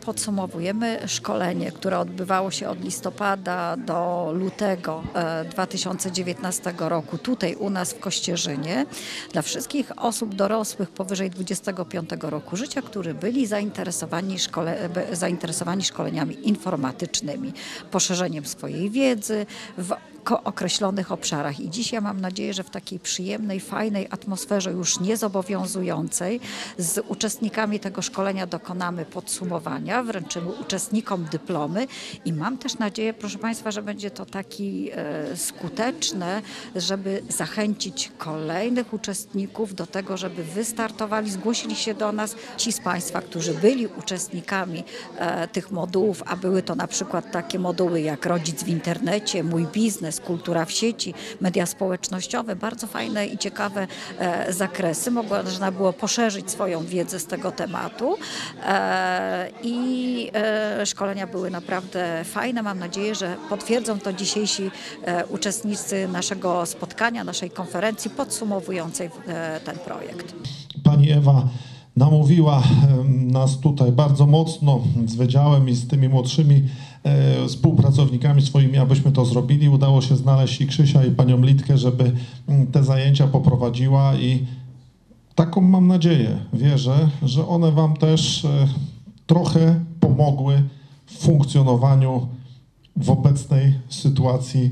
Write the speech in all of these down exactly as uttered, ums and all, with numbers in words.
podsumowujemy szkolenie, które odbywało się od listopada do lutego dwa tysiące dziewiętnastego roku tutaj u nas w Kościerzynie dla wszystkich osób dorosłych powyżej dwudziestego piątego roku życia, którzy byli zainteresowani, szkole, zainteresowani szkoleniami informatycznymi, poszerzeniem swojej wiedzy w określonych obszarach. I dziś ja mam nadzieję, że w takiej przyjemnej, fajnej atmosferze już niezobowiązującej z uczestnikami tego szkolenia dokonamy podsumowania, wręczymy uczestnikom dyplomy i mam też nadzieję, proszę Państwa, że będzie to taki e, skuteczne, żeby zachęcić kolejnych uczestników do tego, żeby wystartowali, zgłosili się do nas ci z Państwa, którzy byli uczestnikami e, tych modułów, a były to na przykład takie moduły jak Rodzic w internecie, Mój biznes, Kultura w sieci, media społecznościowe, bardzo fajne i ciekawe e, zakresy. Można było poszerzyć swoją wiedzę z tego tematu e, i e, szkolenia były naprawdę fajne. Mam nadzieję, że potwierdzą to dzisiejsi e, uczestnicy naszego spotkania, naszej konferencji podsumowującej e, ten projekt. Pani Ewa namówiła nas tutaj bardzo mocno z wydziałem i z tymi młodszymi e, współpracownikami swoimi, abyśmy to zrobili. Udało się znaleźć i Krzysia, i panią Litkę, żeby te zajęcia poprowadziła i taką mam nadzieję, wierzę, że one wam też e, trochę pomogły w funkcjonowaniu w obecnej sytuacji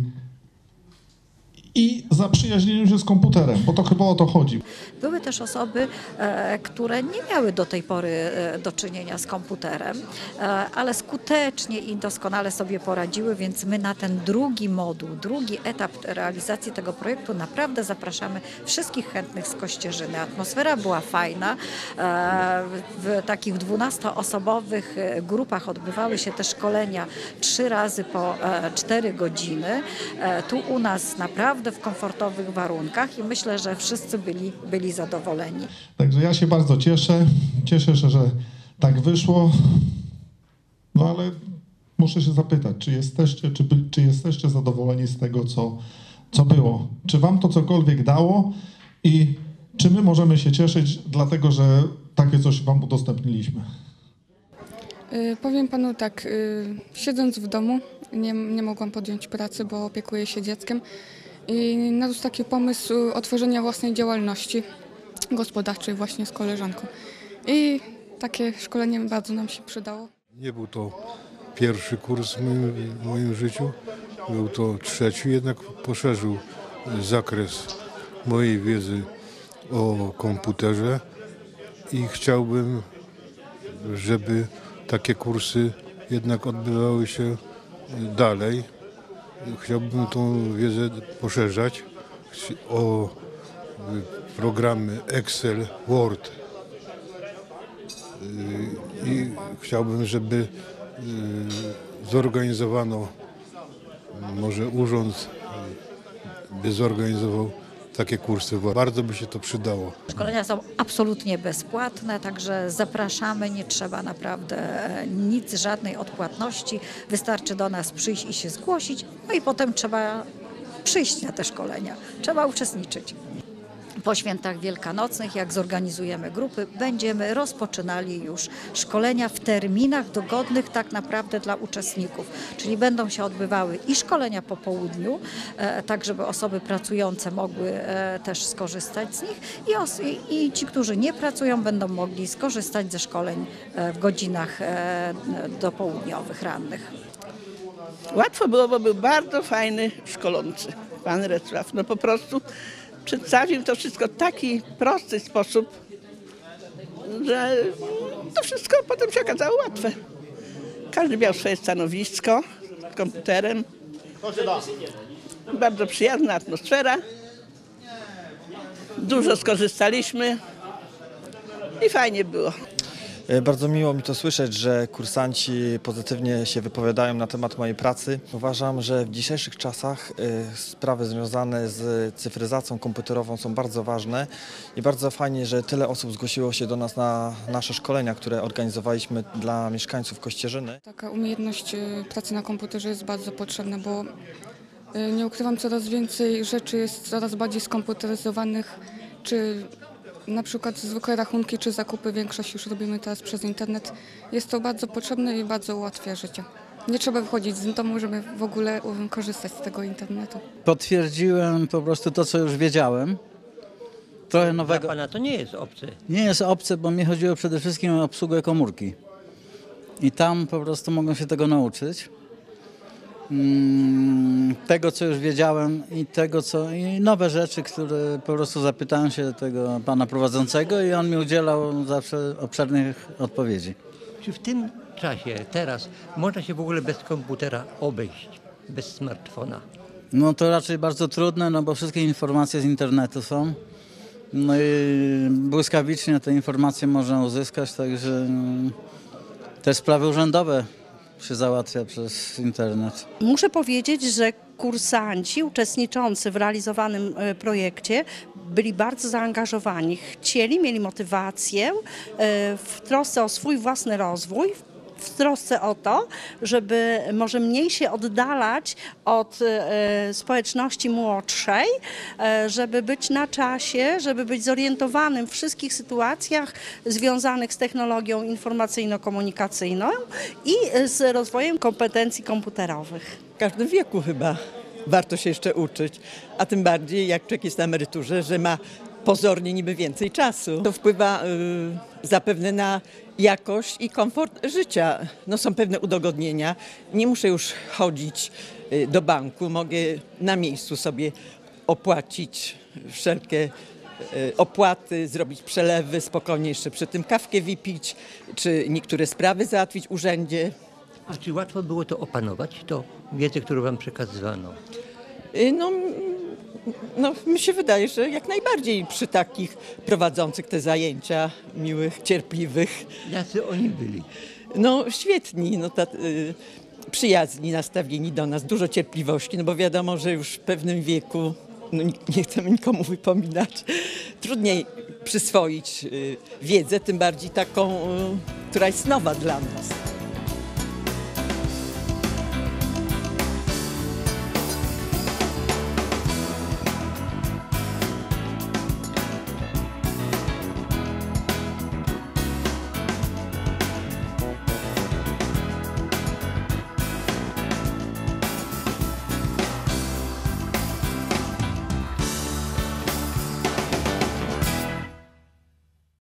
i zaprzyjaźnieniu się z komputerem, bo to chyba o to chodzi. Były też osoby, e, które nie miały do tej pory e, do czynienia z komputerem, e, ale skutecznie i doskonale sobie poradziły, więc my na ten drugi moduł, drugi etap realizacji tego projektu naprawdę zapraszamy wszystkich chętnych z Kościerzyny. Atmosfera była fajna. E, w takich dwunastoosobowych grupach odbywały się te szkolenia trzy razy po e, cztery godziny. E, tu u nas naprawdę w komfortowych warunkach i myślę, że wszyscy byli, byli zadowoleni. Także ja się bardzo cieszę. Cieszę się, że tak wyszło. No ale muszę się zapytać, czy jesteście, czy, by, czy jesteście zadowoleni z tego, co, co było? Czy wam to cokolwiek dało i czy my możemy się cieszyć, dlatego że takie coś wam udostępniliśmy? Yy, powiem panu tak, yy, siedząc w domu nie, nie mogłam podjąć pracy, bo opiekuję się dzieckiem. I narósł taki pomysł otworzenia własnej działalności gospodarczej właśnie z koleżanką. I takie szkolenie bardzo nam się przydało. Nie był to pierwszy kurs w moim, w moim życiu, był to trzeci, jednak poszerzył zakres mojej wiedzy o komputerze i chciałbym, żeby takie kursy jednak odbywały się dalej. Chciałbym tą wiedzę poszerzać o programy Excel, Word i chciałbym, żeby zorganizowano, może urząd by zorganizował takie kursy. Bardzo by się to przydało. Szkolenia są absolutnie bezpłatne, także zapraszamy, nie trzeba naprawdę nic, żadnej odpłatności. Wystarczy do nas przyjść i się zgłosić, no i potem trzeba przyjść na te szkolenia, trzeba uczestniczyć. Po świętach wielkanocnych, jak zorganizujemy grupy, będziemy rozpoczynali już szkolenia w terminach dogodnych tak naprawdę dla uczestników. Czyli będą się odbywały i szkolenia po południu, e, tak żeby osoby pracujące mogły e, też skorzystać z nich i, os i ci, którzy nie pracują, będą mogli skorzystać ze szkoleń e, w godzinach e, dopołudniowych, rannych. Łatwo było, bo był bardzo fajny szkolący, pan Recław. No po prostu przedstawił to wszystko w taki prosty sposób, że to wszystko potem się okazało łatwe. Każdy miał swoje stanowisko z komputerem. Bardzo przyjazna atmosfera. Dużo skorzystaliśmy i fajnie było. Bardzo miło mi to słyszeć, że kursanci pozytywnie się wypowiadają na temat mojej pracy. Uważam, że w dzisiejszych czasach sprawy związane z cyfryzacją komputerową są bardzo ważne i bardzo fajnie, że tyle osób zgłosiło się do nas na nasze szkolenia, które organizowaliśmy dla mieszkańców Kościerzyny. Taka umiejętność pracy na komputerze jest bardzo potrzebna, bo nie ukrywam, coraz więcej rzeczy jest coraz bardziej skomputeryzowanych, czy Na przykład zwykłe rachunki czy zakupy, większość już robimy teraz przez internet. Jest to bardzo potrzebne i bardzo ułatwia życie. Nie trzeba wychodzić z domu, żeby w ogóle um, korzystać z tego internetu. Potwierdziłem po prostu to, co już wiedziałem. Trochę Dla nowego. pana to nie jest obce. Nie jest obce, bo mi chodziło przede wszystkim o obsługę komórki. I tam po prostu mogłem się tego nauczyć. Mm, tego, co już wiedziałem i tego, co i nowe rzeczy, które po prostu zapytałem się tego pana prowadzącego i on mi udzielał zawsze obszernych odpowiedzi. Czy w tym czasie, teraz, można się w ogóle bez komputera obejść, bez smartfona? No to raczej bardzo trudne, no bo wszystkie informacje z internetu są. No i błyskawicznie te informacje można uzyskać, także mm, te sprawy urzędowe się załatwia przez internet. Muszę powiedzieć, że kursanci uczestniczący w realizowanym e, projekcie byli bardzo zaangażowani. Chcieli, mieli motywację e, w trosce o swój własny rozwój, w trosce o to, żeby może mniej się oddalać od e, społeczności młodszej, e, żeby być na czasie, żeby być zorientowanym w wszystkich sytuacjach związanych z technologią informacyjno-komunikacyjną i z rozwojem kompetencji komputerowych. W każdym wieku chyba warto się jeszcze uczyć, a tym bardziej jak człowiek jest na emeryturze, że ma pozornie niby więcej czasu. To wpływa y, zapewne na jakość i komfort życia. No, są pewne udogodnienia. Nie muszę już chodzić y, do banku, mogę na miejscu sobie opłacić wszelkie y, opłaty, zrobić przelewy, spokojnie jeszcze przy tym kawkę wypić, czy niektóre sprawy załatwić w urzędzie. A czy łatwo było to opanować, to wiedzę, którą wam przekazywano? Y, no, No, mi się wydaje, że jak najbardziej przy takich prowadzących te zajęcia, miłych, cierpliwych. Jacy oni byli? No świetni, no, ta, y, przyjazni, nastawieni do nas, dużo cierpliwości, no bo wiadomo, że już w pewnym wieku, no, nie chcę nikomu wypominać, trudniej przyswoić y, wiedzę, tym bardziej taką, y, która jest nowa dla nas.